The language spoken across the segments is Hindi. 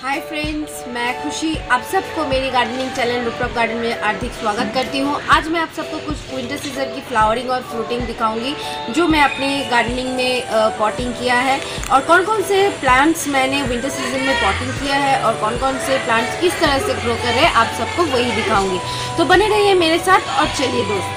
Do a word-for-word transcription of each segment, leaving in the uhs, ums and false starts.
हाय फ्रेंड्स, मैं खुशी आप सबको मेरी गार्डनिंग चैनल रूपक गार्डन में हार्दिक स्वागत करती हूँ। आज मैं आप सबको कुछ विंटर सीजन की फ्लावरिंग और फ्रूटिंग दिखाऊंगी जो मैं अपने गार्डनिंग में पॉटिंग किया है और कौन कौन से प्लांट्स मैंने विंटर सीजन में पॉटिंग किया है और कौन कौन से प्लांट्स किस तरह से ग्रो कर रहे हैं आप सबको वही दिखाऊंगी। तो बने रहिए मेरे साथ और चलिए दोस्तों।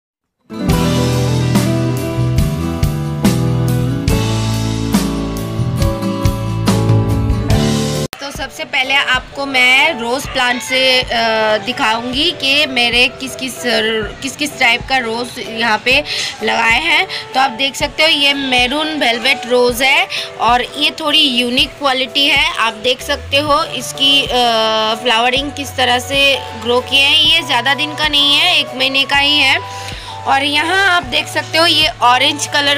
सबसे पहले आपको मैं रोज़ प्लांट से दिखाऊंगी कि मेरे किस किस किस किस टाइप का रोज़ यहाँ पे लगाए हैं। तो आप देख सकते हो ये मैरून वेलवेट रोज़ है और ये थोड़ी यूनिक क्वालिटी है। आप देख सकते हो इसकी फ्लावरिंग किस तरह से ग्रो किए हैं। ये ज़्यादा दिन का नहीं है, एक महीने का ही है। और यहाँ आप देख सकते हो ये ऑरेंज कलर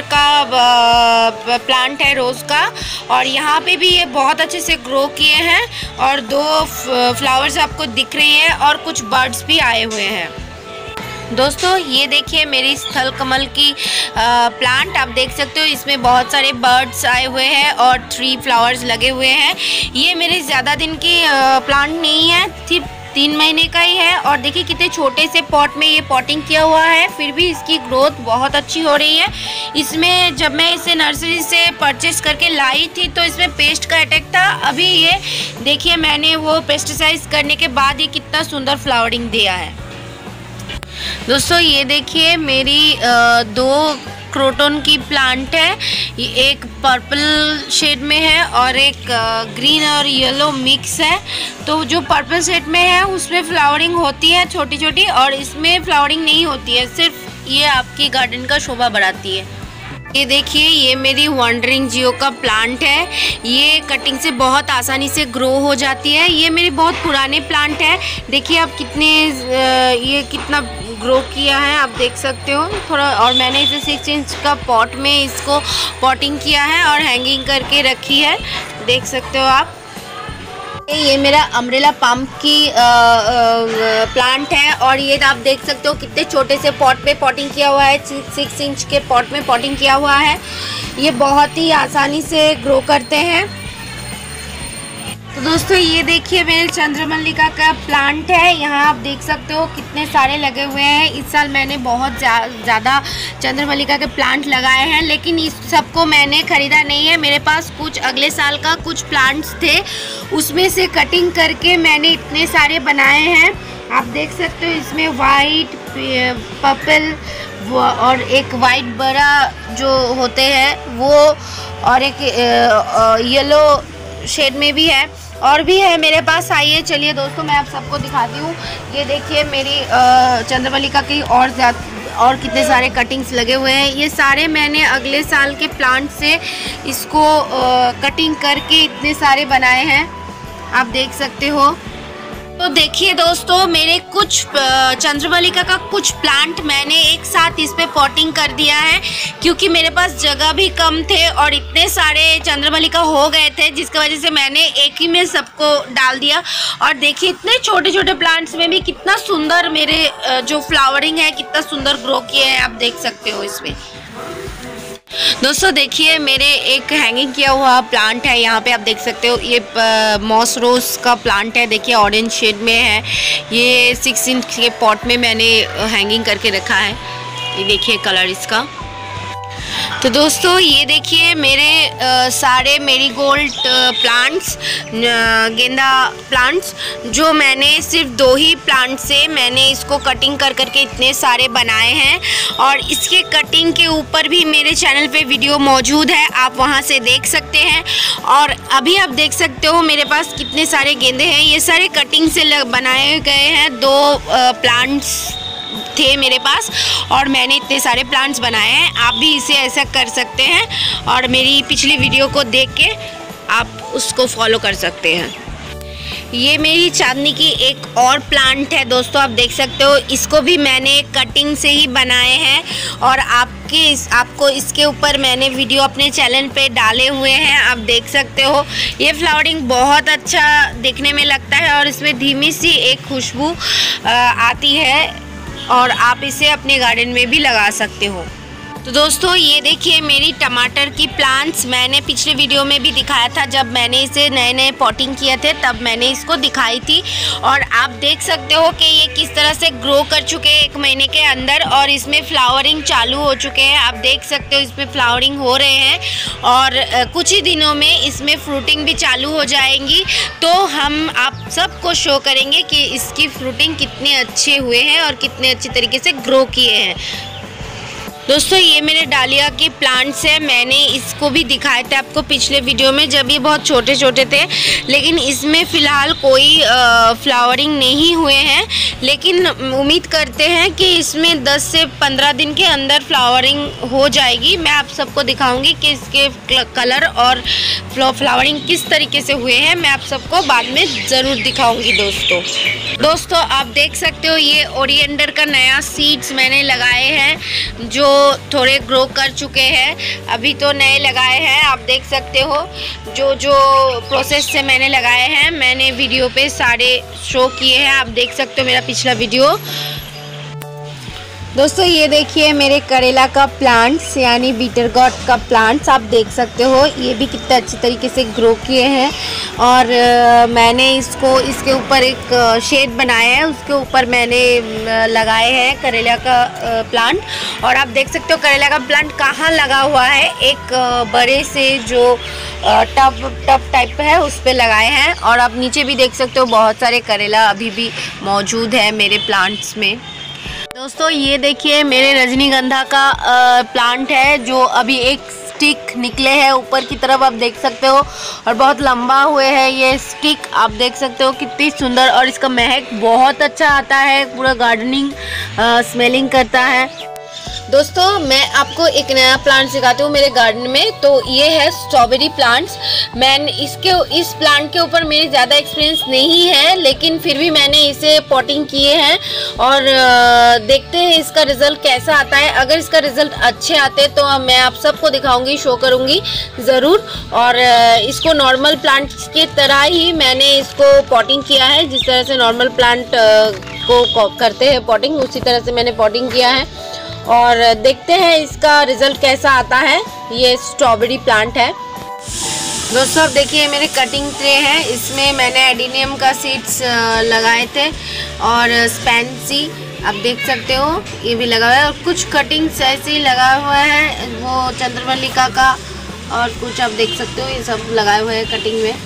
का प्लांट है रोज़ का और यहाँ पे भी ये बहुत अच्छे से ग्रो किए हैं और दो फ्लावर्स आपको दिख रहे हैं और कुछ बर्ड्स भी आए हुए हैं। दोस्तों ये देखिए मेरी स्थल कमल की प्लांट आप देख सकते हो, इसमें बहुत सारे बर्ड्स आए हुए हैं और थ्री फ्लावर्स लगे हुए हैं। ये मेरे ज़्यादा दिन की प्लांट नहीं है, सिर्फ तीन महीने का ही है और देखिए कितने छोटे से पॉट में ये पॉटिंग किया हुआ है, फिर भी इसकी ग्रोथ बहुत अच्छी हो रही है। इसमें जब मैं इसे नर्सरी से परचेस करके लाई थी तो इसमें पेस्ट का अटैक था। अभी ये देखिए मैंने वो पेस्टिसाइड करने के बाद ये कितना सुंदर फ्लावरिंग दिया है। दोस्तों ये देखिए मेरी आ, दो क्रोटन की प्लांट है, ये एक पर्पल शेड में है और एक ग्रीन और येलो मिक्स है। तो जो पर्पल शेड में है उसमें फ्लावरिंग होती है छोटी छोटी और इसमें फ्लावरिंग नहीं होती है, सिर्फ ये आपकी गार्डन का शोभा बढ़ाती है। ये देखिए ये मेरी वंडरिंग जियो का प्लांट है, ये कटिंग से बहुत आसानी से ग्रो हो जाती है। ये मेरे बहुत पुराने प्लांट है, देखिए आप कितने ये कितना ग्रो किया है आप देख सकते हो थोड़ा। और मैंने इसे सिक्स इंच का पॉट में इसको पॉटिंग किया है और हैंगिंग करके रखी है, देख सकते हो आप। ये मेरा अम्ब्रेला पम्प की आ, आ, प्लांट है और ये आप देख सकते हो कितने छोटे से पॉट पे पॉटिंग किया हुआ है, सिक्स इंच के पॉट में पॉटिंग किया हुआ है। ये बहुत ही आसानी से ग्रो करते हैं। तो दोस्तों ये देखिए मेरे चंद्रमल्लिका का प्लांट है, यहाँ आप देख सकते हो कितने सारे लगे हुए हैं। इस साल मैंने बहुत ज़्यादा चंद्रमल्लिका के प्लांट लगाए हैं, लेकिन इस सबको मैंने ख़रीदा नहीं है। मेरे पास कुछ अगले साल का कुछ प्लांट्स थे, उसमें से कटिंग करके मैंने इतने सारे बनाए हैं। आप देख सकते हो इसमें वाइट, पर्पल और एक वाइट बड़ा जो होते हैं वो और एक येलो शेड में भी है और भी है मेरे पास। आइए चलिए दोस्तों मैं आप सबको दिखाती हूँ। ये देखिए मेरी चंद्रमल्लिका की और ज़्यादा और कितने सारे कटिंग्स लगे हुए हैं। ये सारे मैंने अगले साल के प्लांट से इसको कटिंग करके इतने सारे बनाए हैं, आप देख सकते हो। तो देखिए दोस्तों मेरे कुछ चंद्रमल्लिका का कुछ प्लांट मैंने एक साथ इस पे पॉटिंग कर दिया है क्योंकि मेरे पास जगह भी कम थे और इतने सारे चंद्रमल्लिका हो गए थे, जिसकी वजह से मैंने एक ही में सबको डाल दिया। और देखिए इतने छोटे छोटे प्लांट्स में भी कितना सुंदर मेरे जो फ्लावरिंग है कितना सुंदर ग्रो किए हैं, आप देख सकते हो इसमें। दोस्तों देखिए मेरे एक हैंगिंग किया हुआ प्लांट है, यहाँ पे आप देख सकते हो ये मॉस रोज का प्लांट है, देखिए ऑरेंज शेड में है। ये सिक्स इंच के पॉट में मैंने हैंगिंग करके रखा है, ये देखिए कलर इसका। तो दोस्तों ये देखिए मेरे आ, सारे मेरीगोल्ड प्लांट्स, गेंदा प्लांट्स जो मैंने सिर्फ दो ही प्लांट से मैंने इसको कटिंग कर करके इतने सारे बनाए हैं। और इसके कटिंग के ऊपर भी मेरे चैनल पे वीडियो मौजूद है, आप वहां से देख सकते हैं। और अभी आप देख सकते हो मेरे पास कितने सारे गेंदे हैं, ये सारे कटिंग से बनाए गए हैं। दो प्लांट्स थे मेरे पास और मैंने इतने सारे प्लांट्स बनाए हैं, आप भी इसे ऐसा कर सकते हैं और मेरी पिछली वीडियो को देख के आप उसको फॉलो कर सकते हैं। ये मेरी चांदनी की एक और प्लांट है दोस्तों, आप देख सकते हो इसको भी मैंने कटिंग से ही बनाए हैं और आपके इस, आपको इसके ऊपर मैंने वीडियो अपने चैनल पे डाले हुए हैं, आप देख सकते हो। ये फ्लावरिंग बहुत अच्छा देखने में लगता है और इसमें धीमी सी एक खुशबू आती है और आप इसे अपने गार्डन में भी लगा सकते हो। तो दोस्तों ये देखिए मेरी टमाटर की प्लांट्स, मैंने पिछले वीडियो में भी दिखाया था जब मैंने इसे नए नए पॉटिंग किए थे, तब मैंने इसको दिखाई थी। और आप देख सकते हो कि ये किस तरह से ग्रो कर चुके हैं एक महीने के अंदर, और इसमें फ्लावरिंग चालू हो चुके हैं। आप देख सकते हो इसमें फ्लावरिंग हो रहे हैं और कुछ ही दिनों में इसमें फ्रूटिंग भी चालू हो जाएंगी। तो हम आप सबको शो करेंगे कि इसकी फ्रूटिंग कितने अच्छे हुए हैं और कितने अच्छी तरीके से ग्रो किए हैं। दोस्तों ये मेरे डालिया के प्लांट्स हैं, मैंने इसको भी दिखाए थे आपको पिछले वीडियो में जब ये बहुत छोटे छोटे थे, लेकिन इसमें फ़िलहाल कोई फ्लावरिंग नहीं हुए हैं। लेकिन उम्मीद करते हैं कि इसमें दस से पंद्रह दिन के अंदर फ्लावरिंग हो जाएगी। मैं आप सबको दिखाऊंगी कि इसके कलर और फ्लावरिंग किस तरीके से हुए हैं, मैं आप सबको बाद में ज़रूर दिखाऊँगी। दोस्तों दोस्तों आप देख सकते हो ये ओरिएंडर का नया सीड्स मैंने लगाए हैं जो थोड़े ग्रो कर चुके हैं, अभी तो नए लगाए हैं। आप देख सकते हो जो जो प्रोसेस से मैंने लगाए हैं, मैंने वीडियो पे सारे शो किए हैं। आप देख सकते हो मेरा पिछला वीडियो। दोस्तों ये देखिए मेरे करेला का प्लांट्स यानी बीटर गॉड का प्लांट्स, आप देख सकते हो ये भी कितना अच्छी तरीके से ग्रो किए हैं। और आ, मैंने इसको इसके ऊपर एक शेड बनाया है, उसके ऊपर मैंने लगाए हैं करेला का आ, प्लांट। और आप देख सकते हो करेला का प्लांट कहाँ लगा हुआ है, एक आ, बड़े से जो टब टब टाइप है उस पर लगाए हैं। और आप नीचे भी देख सकते हो बहुत सारे करेला अभी भी मौजूद है मेरे प्लांट्स में। दोस्तों ये देखिए मेरे रजनीगंधा का आ, प्लांट है जो अभी एक स्टिक निकले हैं ऊपर की तरफ, आप देख सकते हो, और बहुत लंबा हुए है ये स्टिक। आप देख सकते हो कितनी सुंदर, और इसका महक बहुत अच्छा आता है, पूरा गार्डनिंग स्मेलिंग करता है। दोस्तों मैं आपको एक नया प्लांट सिखाती हूँ मेरे गार्डन में। तो ये है स्ट्रॉबेरी प्लांट्स। मैंने इसके इस प्लांट के ऊपर मेरी ज़्यादा एक्सपीरियंस नहीं है, लेकिन फिर भी मैंने इसे पॉटिंग किए हैं और देखते हैं इसका रिज़ल्ट कैसा आता है। अगर इसका रिज़ल्ट अच्छे आते तो मैं आप सबको दिखाऊंगी, शो करूंगी ज़रूर। और इसको नॉर्मल प्लांट की तरह ही मैंने इसको पॉटिंग किया है, जिस तरह से नॉर्मल प्लांट को करते हैं पॉटिंग, उसी तरह से मैंने पॉटिंग किया है। और देखते हैं इसका रिज़ल्ट कैसा आता है। ये स्ट्रॉबेरी प्लांट है। दोस्तों अब देखिए मेरे कटिंग ट्रे हैं, इसमें मैंने एडिनियम का सीड्स लगाए थे और स्पेंसी आप देख सकते हो ये भी लगा हुआ है, और कुछ कटिंग्स ऐसे ही लगा हुआ है वो चंद्रमल्लिका का, और कुछ आप देख सकते हो ये सब लगाए हुए हैं कटिंग में।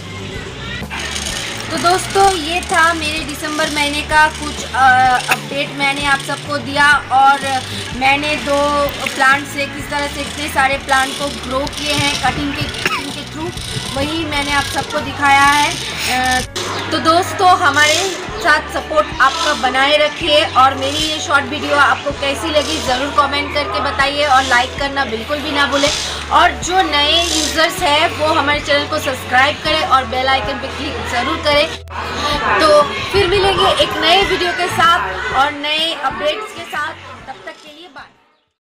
तो दोस्तों ये था मेरे दिसंबर महीने का कुछ अपडेट मैंने आप सबको दिया, और मैंने दो प्लांट से किस तरह से इतने सारे प्लांट को ग्रो किए हैं कटिंग के कटिंग के थ्रू, वही मैंने आप सबको दिखाया है। तो दोस्तों हमारे साथ सपोर्ट आपका बनाए रखिए, और मेरी ये शॉर्ट वीडियो आपको कैसी लगी ज़रूर कमेंट करके बताइए, और लाइक करना बिल्कुल भी ना भूलें। और जो नए यूज़र्स हैं वो हमारे चैनल को सब्सक्राइब करें और बेल आइकन पे क्लिक ज़रूर करें। तो फिर मिलेंगे एक नए वीडियो के साथ और नए अपडेट्स के साथ, तब तक के लिए बाय।